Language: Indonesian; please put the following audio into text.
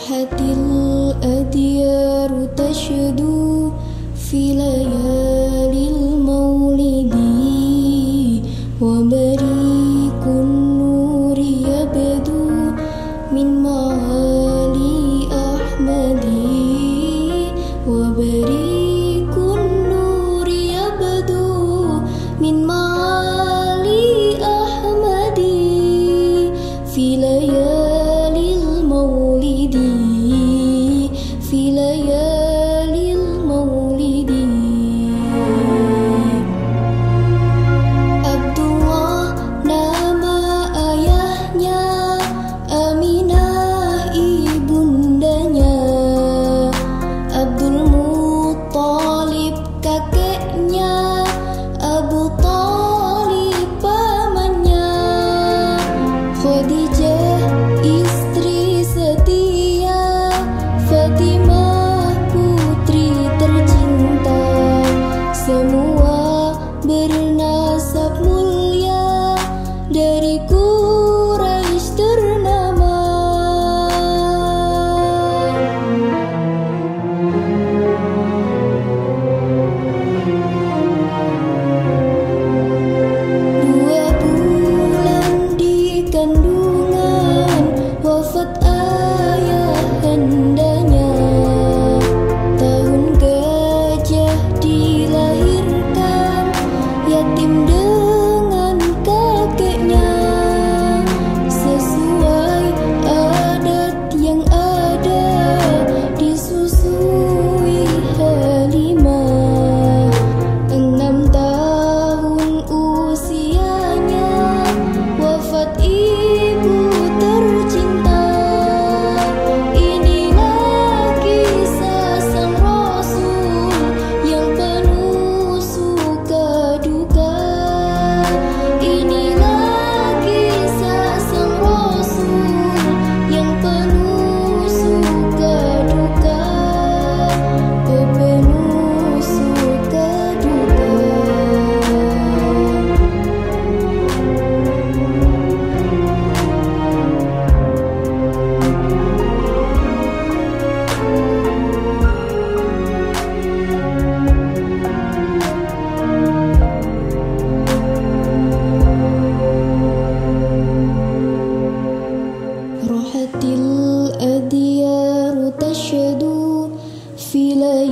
Rohatil adyaru tashdu fi layalil maulidi wa barikun nuri yabdu min ma'ali ahmadi wa barikun nuri yabdu min ma'ali ahmadi fi layalil maulidi fi layalil maulidi. Abdullah nama ayahnya, Aminah ibundanya, Abdul Muttalib kakeknya, Abu Talib pamannya, Khadijah istri setia, Fatimah putri tercinta, semua bernasab mulia dari Quraisy ternama. Dua bulan di kandungan, wafat ayah hendanya. Tahun gajah dilahirkan, yatim dengan kakeknya. Sesuai adat yang ada, disusui Halimah. 6 tahun usianya, wafat ibu tercinta. Inilah kisah sang Rasul yang penuh suka duka. Inilah kisah sang Rasul yang penuh suka duka. Oh, penuh suka duka. Rohatil adyaru tashdu fi